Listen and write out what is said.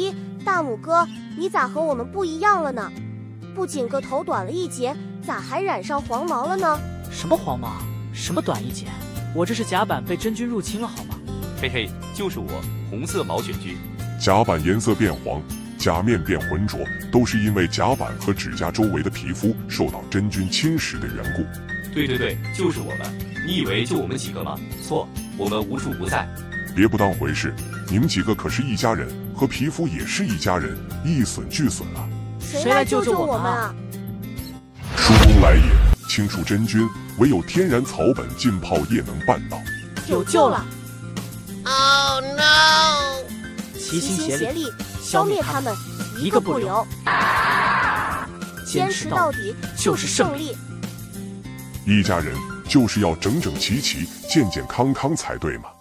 咦，大拇哥，你咋和我们不一样了呢？不仅个头短了一截，咋还染上黄毛了呢？ 什么黄毛？什么短一截？我这是甲板被真菌入侵了好吗？ 嘿嘿，就是我，红色毛血菌。 甲板颜色变黄，甲面变浑浊，都是因为甲板和指甲周围的皮肤受到真菌侵蚀的缘故。 对，就是我们。你以为就我们几个吗？错，我们无处不在。 别不当回事，你们几个可是一家人，和皮肤也是一家人，一损俱损啊！ 谁来救救我们啊？ 疏风来也，清除真菌，唯有天然草本浸泡液能办到。 有救了 ！Oh no！ 齐心协力， 消灭他们，一个不留。坚持到底就是胜利。 一家人就是要整整齐齐、健健康康才对嘛。